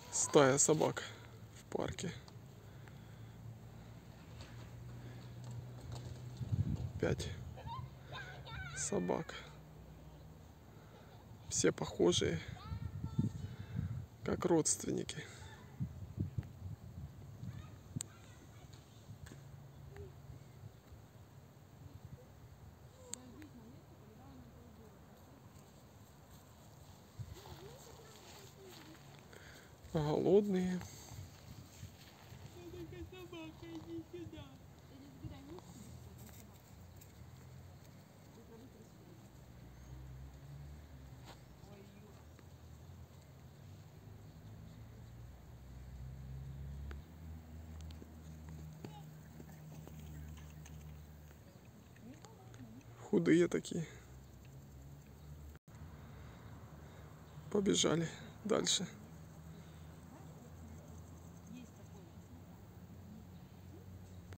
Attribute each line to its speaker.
Speaker 1: Стая собак в парке. 5 собак. Все похожие, как родственники. Голодные. Худые такие. Побежали дальше.